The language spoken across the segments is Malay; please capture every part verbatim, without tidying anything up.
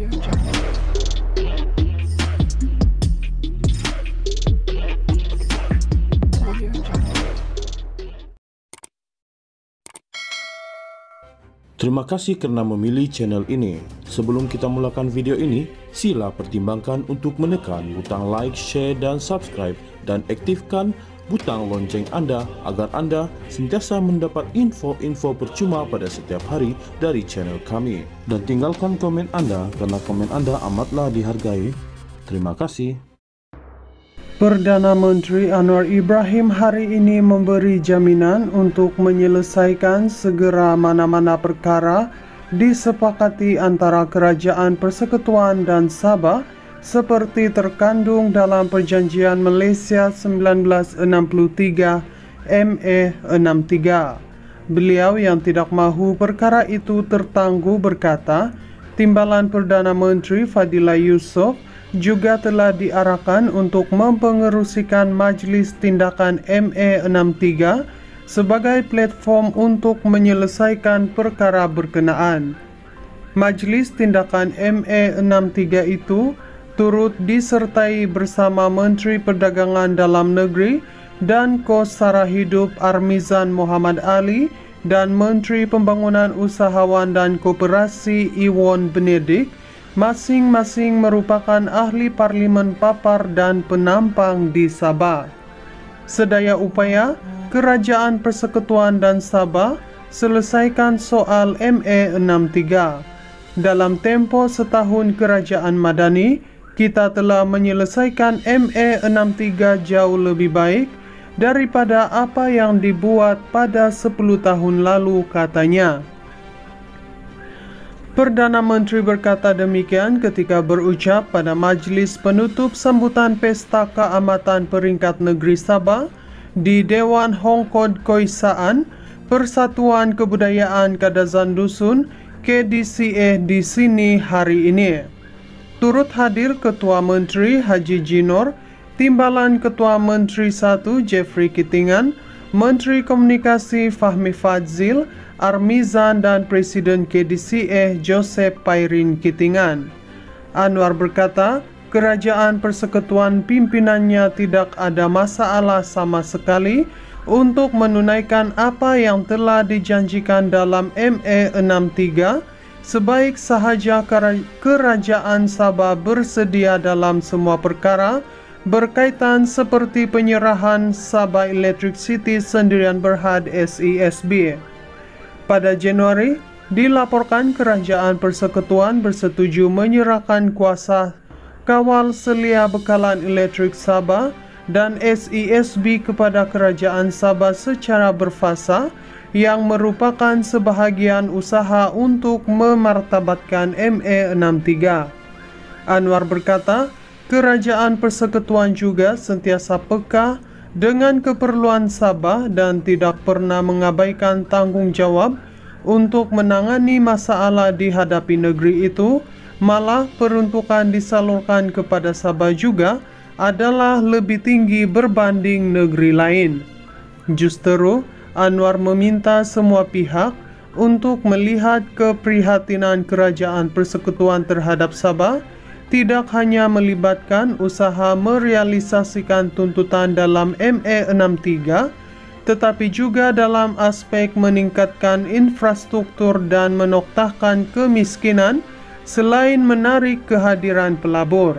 Terima kasih karena memilih channel ini. Sebelum kita mulakan video ini, sila pertimbangkan untuk menekan butang like, share, dan subscribe, dan aktifkan butang lonceng Anda agar Anda sentiasa mendapat info-info percuma pada setiap hari dari channel kami. Dan tinggalkan komen Anda karena komen Anda amatlah dihargai. Terima kasih. Perdana Menteri Anwar Ibrahim hari ini memberi jaminan untuk menyelesaikan segera mana-mana perkara disepakati antara Kerajaan Persekutuan dan Sabah seperti terkandung dalam Perjanjian Malaysia seribu sembilan ratus enam puluh tiga M A enam puluh tiga. Beliau yang tidak mahu perkara itu tertangguh berkata, Timbalan Perdana Menteri Fadillah Yusof juga telah diarahkan untuk mempengerusikan Majlis Tindakan M A enam puluh tiga sebagai platform untuk menyelesaikan perkara berkenaan. Majlis Tindakan M A enam puluh tiga itu turut disertai bersama Menteri Perdagangan Dalam Negeri dan Kos Sara Hidup Armizan Muhammad Ali dan Menteri Pembangunan Usahawan dan Koperasi Iwan Benedik, masing-masing merupakan ahli parlimen papar dan penampang di Sabah. Sedaya upaya Kerajaan Persekutuan dan Sabah selesaikan soal M A enam puluh tiga. Dalam tempoh setahun Kerajaan Madani, kita telah menyelesaikan M A enam puluh tiga jauh lebih baik daripada apa yang dibuat pada sepuluh tahun lalu, katanya. Perdana Menteri berkata demikian ketika berucap pada majlis penutup sambutan Pesta Keamatan Peringkat Negeri Sabah di Dewan Hongkod Koisaan Persatuan Kebudayaan Kadazan Dusun K D C A di sini hari ini. Turut hadir Ketua Menteri Haji Jinor, Timbalan Ketua Menteri satu Jeffrey Kitingan, Menteri Komunikasi Fahmi Fadzil, Armizan dan Presiden K D C A Joseph Pairin Kitingan. Anwar berkata, Kerajaan Persekutuan pimpinannya tidak ada masalah sama sekali untuk menunaikan apa yang telah dijanjikan dalam M A enam puluh tiga, sebaik sahaja Kerajaan Sabah bersedia dalam semua perkara berkaitan seperti penyerahan Sabah Electricity Sendirian Berhad S E S B. Pada Januari, dilaporkan Kerajaan Persekutuan bersetuju menyerahkan kuasa kawal selia bekalan elektrik Sabah dan S E S B kepada Kerajaan Sabah secara berfasa yang merupakan sebahagian usaha untuk memartabatkan M A enam puluh tiga. Anwar berkata, Kerajaan Persekutuan juga sentiasa peka dengan keperluan Sabah dan tidak pernah mengabaikan tanggungjawab untuk menangani masalah dihadapi negeri itu, malah peruntukan disalurkan kepada Sabah juga adalah lebih tinggi berbanding negeri lain. Justru, Anwar meminta semua pihak untuk melihat keprihatinan Kerajaan Persekutuan terhadap Sabah tidak hanya melibatkan usaha merealisasikan tuntutan dalam M A enam puluh tiga, tetapi juga dalam aspek meningkatkan infrastruktur dan menoktahkan kemiskinan selain menarik kehadiran pelabur.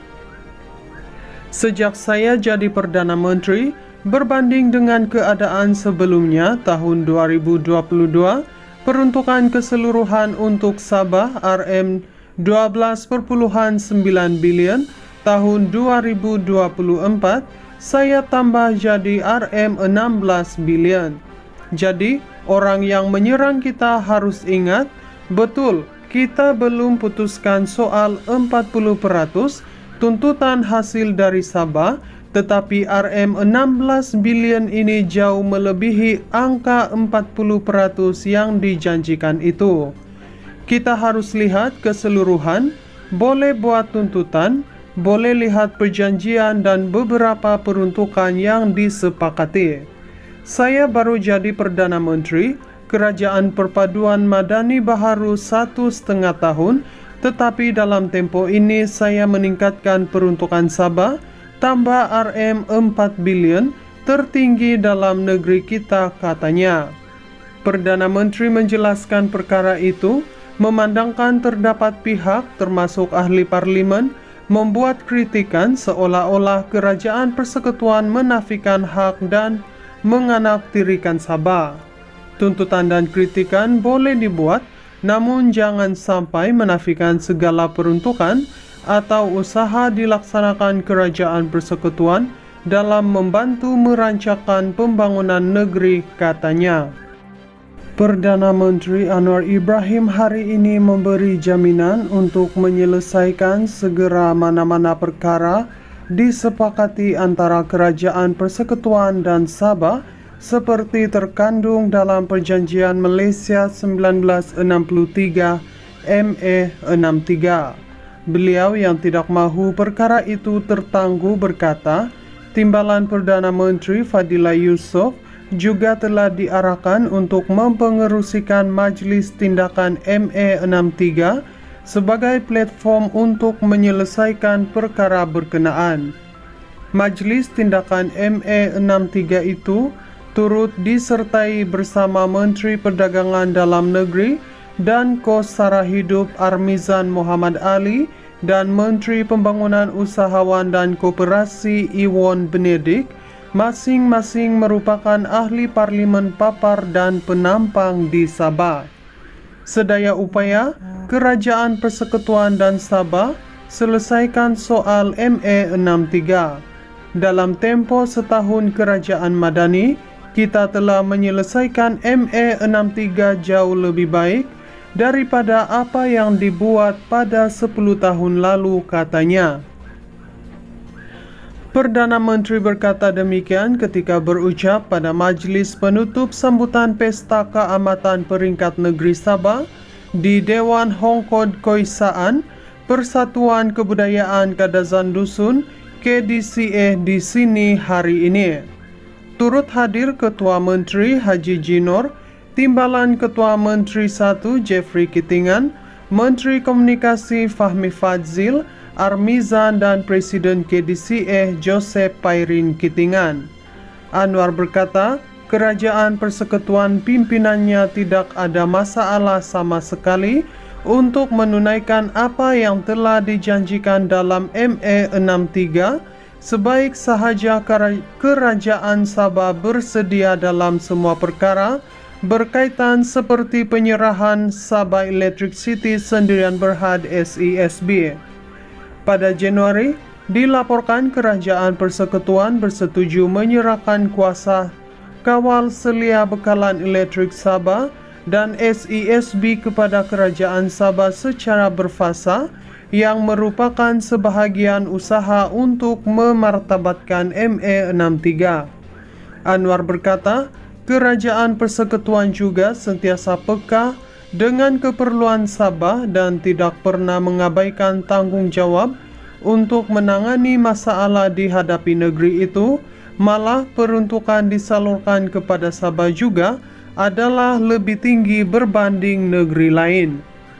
Sejak saya jadi Perdana Menteri, berbanding dengan keadaan sebelumnya tahun dua ribu dua puluh dua, peruntukan keseluruhan untuk Sabah R M dua belas perpuluhan sembilan bilion, tahun dua ribu dua puluh empat saya tambah jadi R M enam belas bilion. Jadi, orang yang menyerang kita harus ingat, betul, kita belum putuskan soal empat puluh peratus tuntutan hasil dari Sabah, tetapi R M enam belas bilion ini jauh melebihi angka empat puluh peratus yang dijanjikan itu. Kita harus lihat keseluruhan, boleh buat tuntutan, boleh lihat perjanjian dan beberapa peruntukan yang disepakati. Saya baru jadi Perdana Menteri, Kerajaan Perpaduan Madani baharu satu setengah tahun, Tetapi dalam tempo ini saya meningkatkan peruntukan Sabah tambah R M empat bilion tertinggi dalam negeri kita, katanya. Perdana Menteri menjelaskan perkara itu memandangkan terdapat pihak termasuk ahli parlimen membuat kritikan seolah-olah kerajaan persekutuan menafikan hak dan menganaktirikan Sabah. Tuntutan dan kritikan boleh dibuat, namun jangan sampai menafikan segala peruntukan atau usaha dilaksanakan kerajaan persekutuan dalam membantu merancangkan pembangunan negeri, katanya. Perdana Menteri Anwar Ibrahim hari ini memberi jaminan untuk menyelesaikan segera mana-mana perkara disepakati antara kerajaan persekutuan dan Sabah seperti terkandung dalam Perjanjian Malaysia seribu sembilan ratus enam puluh tiga M A enam puluh tiga. Beliau yang tidak mahu perkara itu tertangguh berkata, Timbalan Perdana Menteri Fadillah Yusof juga telah diarahkan untuk mempengerusikan Majlis Tindakan M A enam puluh tiga sebagai platform untuk menyelesaikan perkara berkenaan. Majlis Tindakan M A enam puluh tiga itu turut disertai bersama Menteri Perdagangan Dalam Negeri dan Kos Sara Hidup Armizan Muhammad Ali dan Menteri Pembangunan Usahawan dan Koperasi Iwan Benedik, masing-masing merupakan ahli parlimen papar dan penampang di Sabah. Sedaya upaya Kerajaan Persekutuan dan Sabah selesaikan soal M A enam puluh tiga. Dalam tempo setahun Kerajaan Madani, kita telah menyelesaikan M A enam puluh tiga jauh lebih baik daripada apa yang dibuat pada sepuluh tahun lalu, katanya. Perdana Menteri berkata demikian ketika berucap pada majlis penutup sambutan Pesta Keamatan Peringkat Negeri Sabah di Dewan Hongkod Koisaan, Persatuan Kebudayaan Kadazan Dusun K D C A di sini hari ini. Turut hadir Ketua Menteri Haji Jinor, Timbalan Ketua Menteri satu Jeffrey Kitingan, Menteri Komunikasi Fahmi Fadzil, Armizan dan Presiden K D C A Joseph Pairin Kitingan. Anwar berkata, Kerajaan Persekutuan pimpinannya tidak ada masalah sama sekali untuk menunaikan apa yang telah dijanjikan dalam M A enam puluh tiga, sebaik sahaja Kerajaan Sabah bersedia dalam semua perkara berkaitan seperti penyerahan Sabah Electricity Sendirian Berhad S E S B. Pada Januari, dilaporkan Kerajaan Persekutuan bersetuju menyerahkan kuasa kawal selia bekalan elektrik Sabah dan S E S B kepada Kerajaan Sabah secara berfasa yang merupakan sebahagian usaha untuk memartabatkan M A enam puluh tiga. Anwar berkata, Kerajaan Persekutuan juga sentiasa peka dengan keperluan Sabah dan tidak pernah mengabaikan tanggungjawab untuk menangani masalah dihadapi negeri itu, malah peruntukan disalurkan kepada Sabah juga adalah lebih tinggi berbanding negeri lain.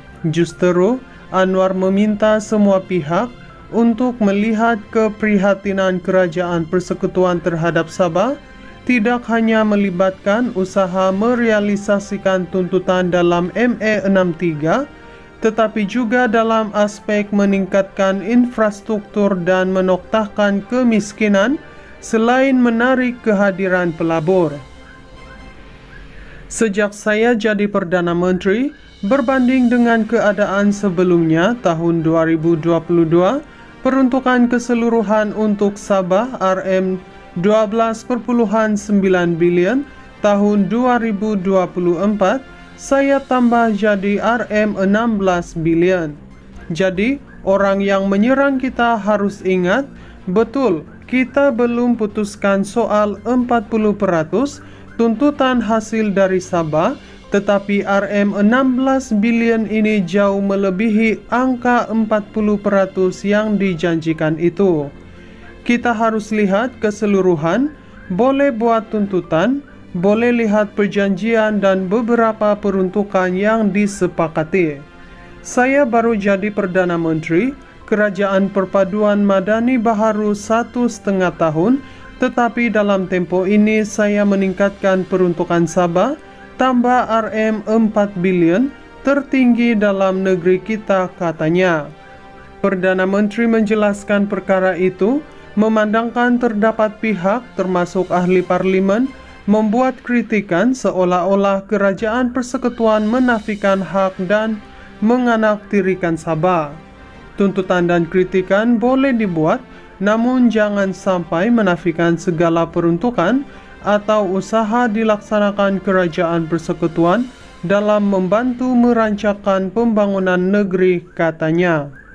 Justru, Anwar meminta semua pihak untuk melihat keprihatinan Kerajaan Persekutuan terhadap Sabah tidak hanya melibatkan usaha merealisasikan tuntutan dalam M A enam puluh tiga, tetapi juga dalam aspek meningkatkan infrastruktur dan menoktahkan kemiskinan selain menarik kehadiran pelabur. Sejak saya jadi Perdana Menteri, berbanding dengan keadaan sebelumnya tahun dua ribu dua puluh dua, peruntukan keseluruhan untuk Sabah R M dua belas koma sembilan bilion, tahun dua ribu dua puluh empat saya tambah jadi R M enam belas bilion. Jadi, orang yang menyerang kita harus ingat, betul, kita belum putuskan soal empat puluh peratus tuntutan hasil dari Sabah, tetapi R M enam belas bilion ini jauh melebihi angka empat puluh peratus yang dijanjikan itu. Kita harus lihat keseluruhan, boleh buat tuntutan, boleh lihat perjanjian dan beberapa peruntukan yang disepakati. Saya baru jadi Perdana Menteri, Kerajaan Perpaduan Madani baharu satu setengah tahun, tetapi dalam tempoh ini saya meningkatkan peruntukan Sabah, tambah R M empat bilion, tertinggi dalam negeri kita, katanya. Perdana Menteri menjelaskan perkara itu memandangkan terdapat pihak termasuk ahli parlimen membuat kritikan seolah-olah Kerajaan Persekutuan menafikan hak dan menganaktirikan Sabah. Tuntutan dan kritikan boleh dibuat, namun jangan sampai menafikan segala peruntukan atau usaha dilaksanakan Kerajaan Persekutuan dalam membantu merancangkan pembangunan negeri, katanya.